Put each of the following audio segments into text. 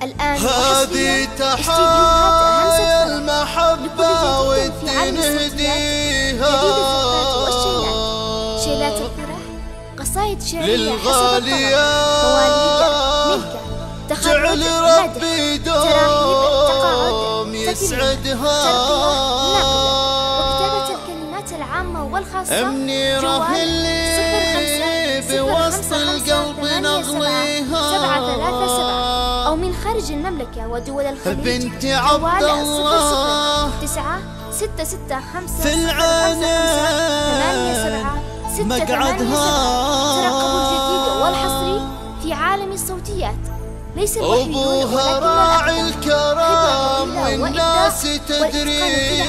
الآن هذه تحايا المحبة والدين هديها شيلات الفرح، قصايد شعرية للغالية جعل ربي دوم يسعدها، وكتابة الكلمات العامة والخاصة منيرة اللي بوسط القلب نغليها، 737 أو من خارج المملكة ودول الخليج بنت عبد الله 9 6 6 5 في العنان مقعدها. ترقبوا الجديد والحصري في عالم الصوتيات، ليس الوحيد أبوها راعي الكرم والناس تدريها،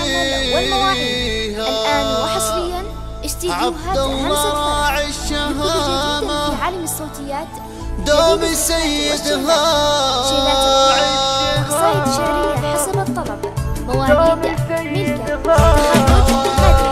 الآن وحصريا استديوهات همسة فرح لكل جديد في عالم الصوتيات دوم سيدها، قصايد شعرية حسب الطلب، مواليد ملكة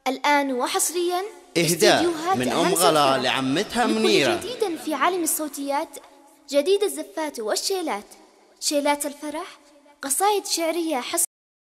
الآن وحصريا إهداء من أم غلا لعمتها منيرة. جديدا في عالم الصوتيات، جديد الزفات والشيلات، شيلات الفرح، قصائد شعرية